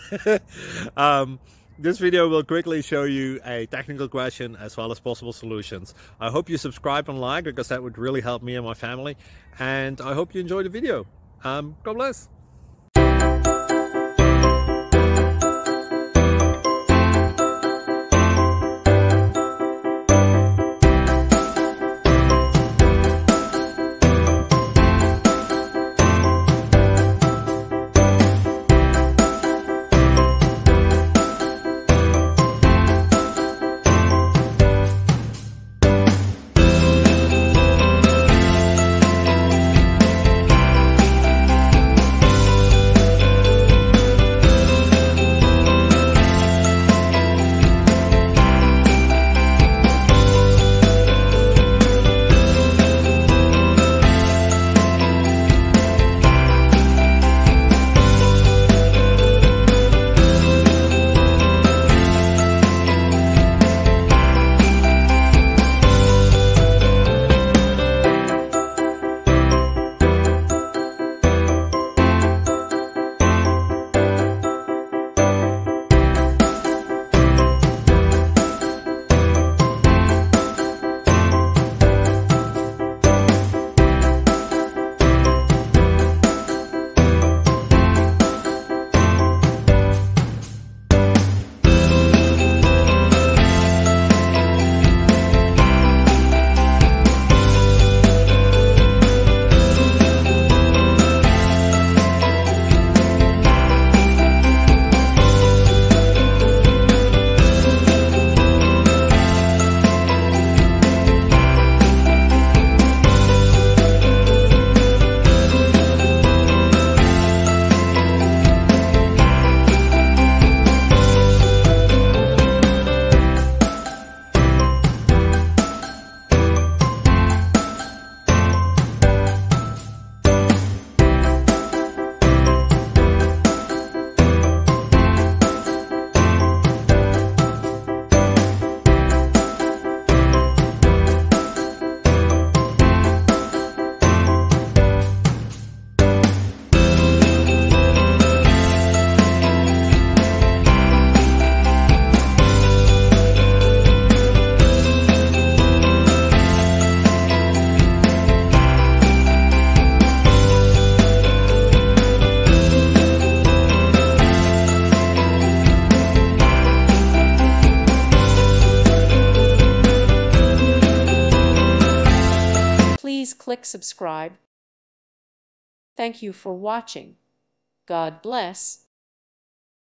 um, this video will quickly show you a technical question as well as possible solutions. I hope you subscribe and like, because that would really help me and my family. And I hope you enjoy the video. God bless. Please click subscribe. Thank you for watching. God bless.